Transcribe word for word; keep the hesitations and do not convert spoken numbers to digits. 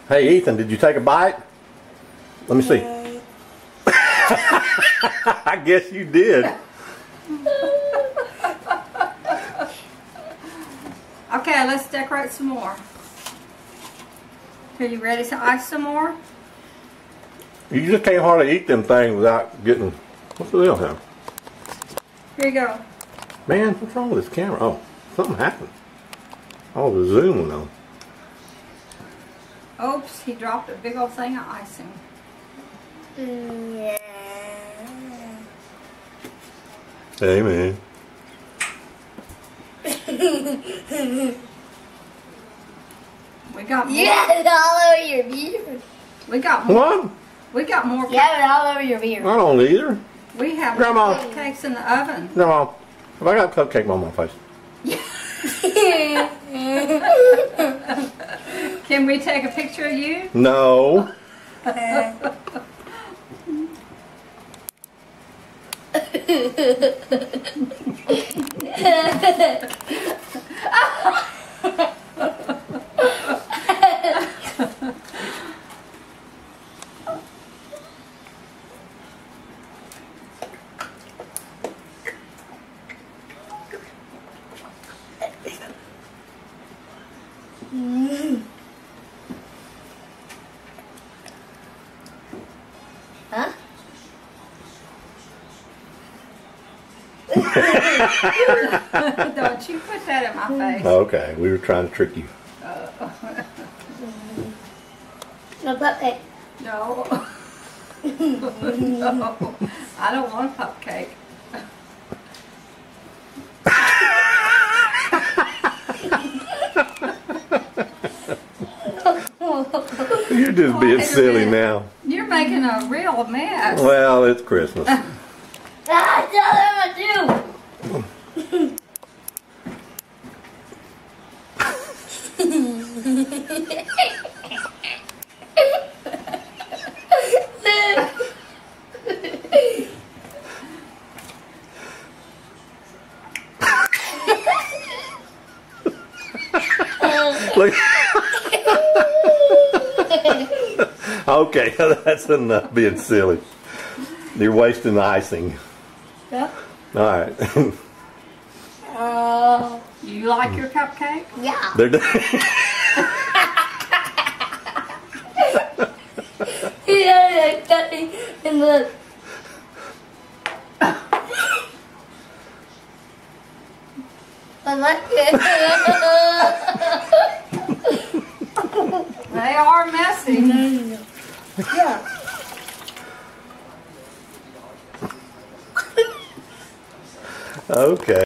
Hey, Ethan, did you take a bite? Let me see. I guess you did. Okay, let's decorate some more. Are you ready to ice some more? You just can't hardly eat them things without getting... What's the deal here? Here you go. Man, what's wrong with this camera? Oh, something happened. Oh, the zoom went on. Oops, he dropped a big old thing of icing. Yeah. Hey, man. We got more. You have it all over your beard. We got more. What? We got more. You have it all over your beard. I don't either. We have Grandma. cupcakes in the oven. Grandma, have I got a cupcake on my face? Can we take a picture of you? No. Mm. Huh? Don't you put that in my face. Okay, we were trying to trick you. Uh, No cupcake. no. No. I don't want a cupcake. You're just being Wait a silly minute. now. You're making a real mess. Well, it's Christmas. Ah, tell them what to do. Look. Okay, that's enough being silly. You're wasting the icing. Yeah. All right. Uh, You like your cupcake? yeah. They're done. Yeah, cutting in the. I like it. They are messy. Yeah. Okay.